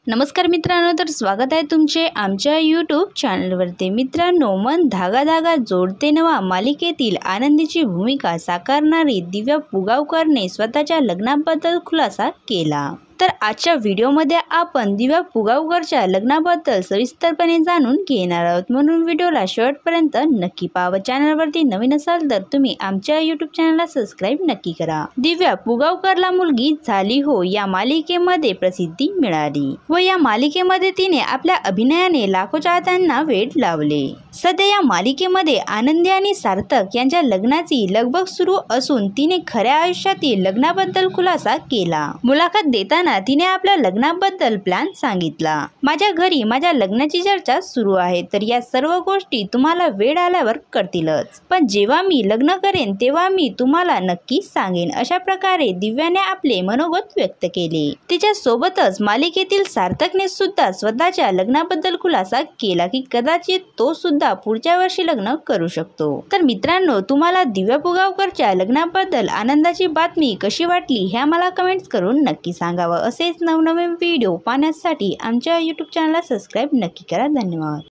नमस्कार मित्रांनो, तर स्वागत आहे तुमचे आमच्या यूट्यूब चॅनलवरती। मित्रांनो, मन धागा धागा जोडते नवा मालिकेतील आनंदीची भूमिका साकारणारी दिव्या पुगावकरने स्वतःच्या लग्नाबद्दल खुलासा केला। तर आजच्या व्हिडिओमध्ये आपण दिव्या पुगावकरच्या लग्नाबद्दल सविस्तरपणे जाणून घेणार आहोत, म्हणून व्हिडिओला शेवटपर्यंत नक्की पाहा। चॅनलवरती नवीन असाल तर तुम्ही आमच्या यूट्यूब चॅनलला सबस्क्राइब नक्की करा। दिव्या पुगावकरला मुलगी झाली हो या मालिकेमध्ये प्रसिद्धी मिळाली व या मालिकेमध्ये तिने आपल्या अभिनयाने लाखो चाहत्यांना वेड लावले। सध्या या मालिकेमध्ये आनंदी आणि सार्थक यांच्या लग्नाची लगबग सुरू असून तिने खऱ्या आयुष्यातील लग्नाबद्दल खुलासा केला। मुलाखत देताना तिने आपल्या लग्नाबद्दल प्लॅन सांगितला। माझ्या घरी माझ्या लग्नाची चर्चा सुरू आहे, तर या सर्व गोष्टी तुम्हाला वेळ आल्यावर कळतीलच, पण जेव्हा मी लग्न करेन तेव्हा मी तुम्हाला नक्की सांगेन, अशा प्रकारे दिव्याने आपले मनोगत व्यक्त केले। तिच्या सोबतच मालिकेतील सार्थकने सुद्धा स्वतःच्या लग्नाबद्दल खुलासा केला की कदाचित तो सुद्धा पुढच्या वर्षी लग्न करू शकतो। तर मित्रांनो, तुम्हाला दिव्या पुगावकरच्या लग्नाबद्दल आनंदाची बातमी कशी वाटली हे आम्हाला कमेंट्स करून नक्की सांगावं। असेच नवनवीन व्हिडिओ पाहण्यासाठी आमच्या यूट्यूब चॅनलला सबस्क्राइब नक्की करा। धन्यवाद।